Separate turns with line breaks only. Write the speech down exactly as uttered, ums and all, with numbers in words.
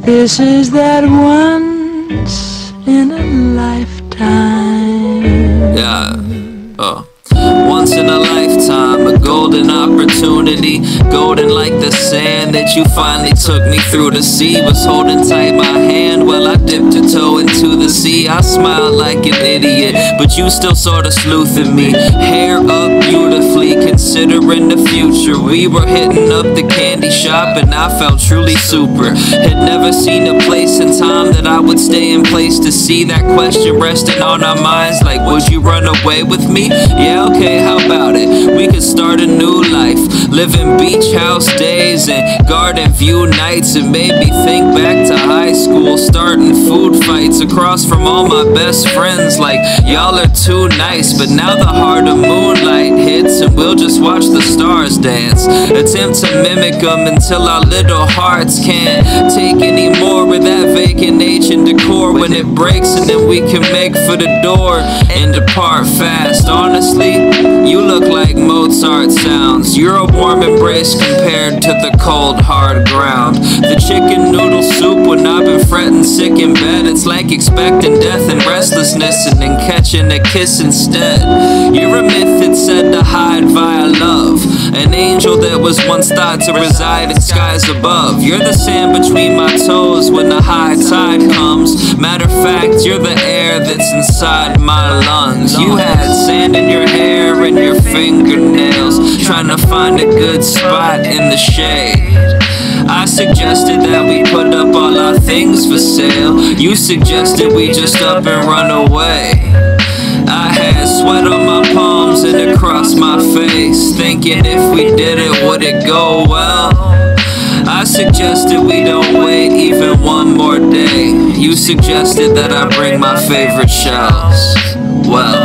This is that once in a lifetime.
Yeah. Oh. Once in a lifetime, a golden opportunity, golden like the sand that you finally took me through the sea. Was holding tight my hand while I dipped a toe into the sea. I smiled like an idiot, but you still sorta sleuthing me. Hair up beautifully, considering the future. We were hitting up the candy shop and I felt truly super. Had never seen a place and time that I would stay in place to see that question resting on our minds. Like, would you run away with me? Yeah, okay, how about it? We could start a new life, living beach house days and garden view nights. It made me think back to high school, starting food fights across from all my best friends. Like, y'all are too nice, but now the heart of moonlight hits and we'll just watch the stars dance. Attempt to mimic them until our little hearts can't take any more of that vacant ancient decor. When it breaks and then we can make for the door and depart fast. Honestly, you look like Mozart sounds. You're a warm embrace compared to the cold hard ground. The chicken noodle soup when I've been fretting sick in bed. It's like expecting death and restlessness and then catching a kiss instead. You're a myth that's said to hide via love, an angel that was once thought to reside in skies above. You're the sand between my toes when the high tide comes. Matter of fact, you're the air that's inside my lungs. You had sand in your hair and your fingernails, trying to find a good spot in the shade. I suggested that we put up all our things for sale. You suggested we just up and run away. I had sweat on my palms and across my face, thinking if we did it, would it go well? I suggested we don't wait even one more day. You suggested that I bring my favorite shells. Well,